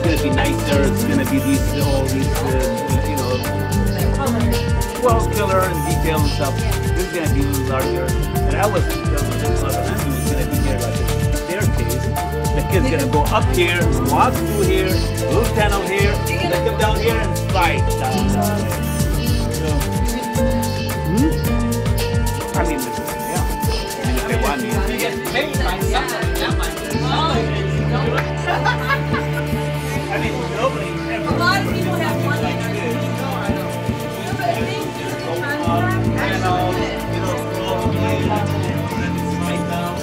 going to be nicer. It's going to be all these, you know, well, color and detail and stuff. This is going to be larger. And I was thinking this other end was going to be here like a staircase. The kid's going to go up here, walk through here, little tunnel here, and then come down here and slide down there. So, I mean, yeah. And if they want me to get paid by somebody, that might be. I mean, nobody ever. A lot of people have money. Like this. No, I know. Yeah, but I think Go up, you know, slowly, and slide down.